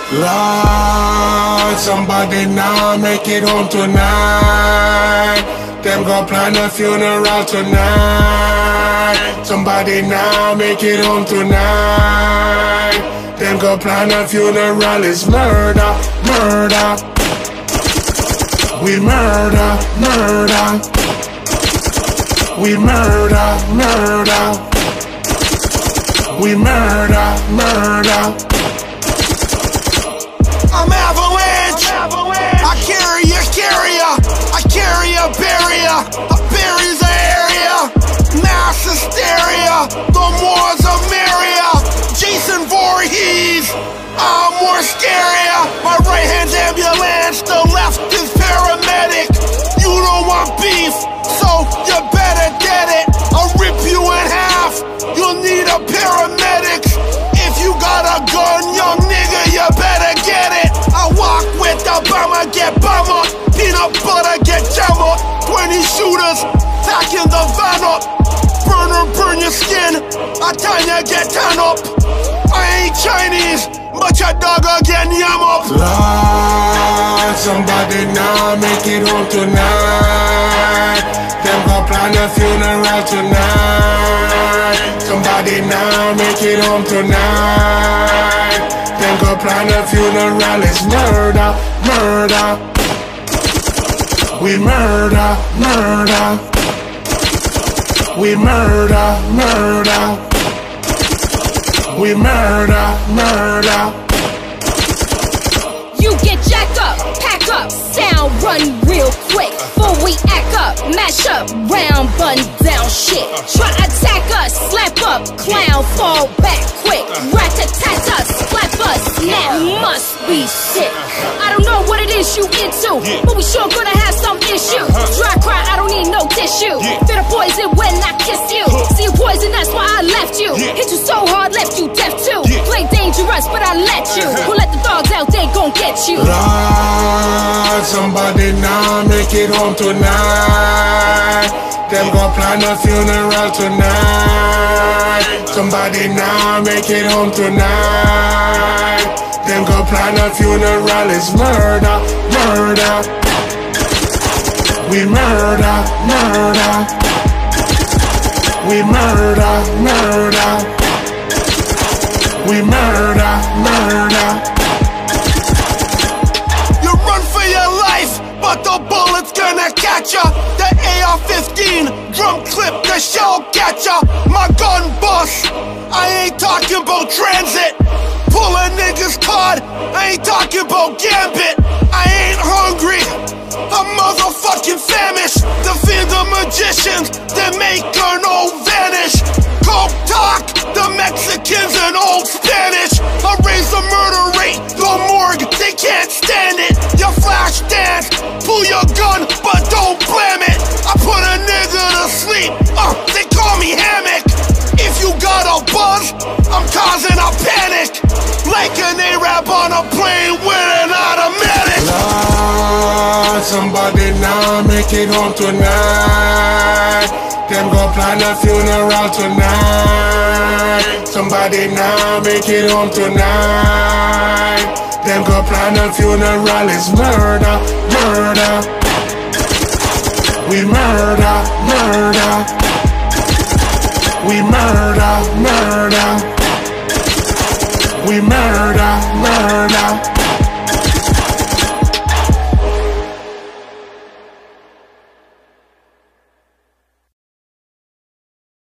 Lord, somebody now make it home tonight. Them go plan a funeral tonight. Somebody now make it home tonight. Them go plan a funeral. It's murder, murder. We murder, murder. We murder, murder. We murder, murder. I'm avalanche. I carry a carrier. I carry a barrier. A barrier's an area. Mass hysteria. The more the merrier. Jason Voorhees. I'm more scarier. My right hand's ambulance. The left is paramedic. You don't want beef, so you better get it. I'll rip you in half. You'll need a paramedic. If you got a gun, young nigga, you better get it. I walk with Obama, get bummer. Peanut butter, get jammer. 20 shooters, packing the van up. Burner, burn your skin. I tell ya, get tan up. I ain't Chinese, but your dog again yam up. Lord, somebody now make it home tonight. Them go plan a funeral tonight. Somebody now make it home tonight. Them go plan a funeral. It's murder, murder. We murder, murder. We murder, murder. We murder, murder. You get jacked up, pack up, sound run real quick. Before we act up, mash up, round bun down shit. Try attack us, slap up, clown fall back quick. Rat-a-tat-tat, slap us, that must be sick. I don't know what it is you into, but we sure gonna have some issue. Dry cry, I don't need no tissue. Feel the poison when I kiss you. See you poison, that's why I left you. Hit you so hard, left you deaf too. Play dangerous, but I let you. Who let the dogs out, they gon' get you. Lord, somebody now make it home tonight. Them go plan a funeral tonight. Somebody now make it home tonight. Them go plan a funeral. It's murder, murder. We murder, murder. We murder, murder. We murder, murder. You run for your life, but the bullet's gonna catch ya. The AR-15, drum clip, the shell catch ya. My gun bust, I ain't talking about transit. Pull a nigga's card, I ain't talking about gambit. I ain't hungry, I'm motherfucking famished. Defeat the magicians, they make her no vanish. Coke talk, the Mexicans and old Spanish. I raise the murder rate, the morgue, they can't stand it. You flash dance, pull your gun, but don't blam it. I put a nigga to sleep, they call me hammock. If you got a buzz, I'm causing a panic. Like an Arab on a plane with an automatic. Lord, somebody now make it home tonight. Them go plan a funeral tonight. Somebody now make it home tonight. Them go plan a funeral. It's murder, murder. We murder, murder. We murder, murder. We murder, murder.